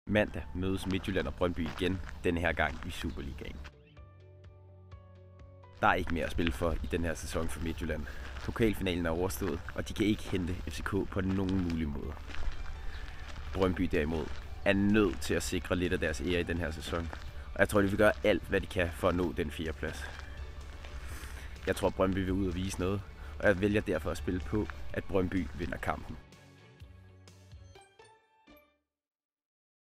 Mandag mødes Midtjylland og Brøndby igen, denne her gang i Superligaen. Der er ikke mere at spille for i den her sæson for Midtjylland. Pokalfinalen er overstået, og de kan ikke hente FCK på nogen mulige måde. Brøndby derimod er nødt til at sikre lidt af deres ære i den her sæson. Og jeg tror, de vil gøre alt, hvad de kan for at nå den 4. plads. Jeg tror, Brøndby vil ud og vise noget, og jeg vælger derfor at spille på, at Brøndby vinder kampen.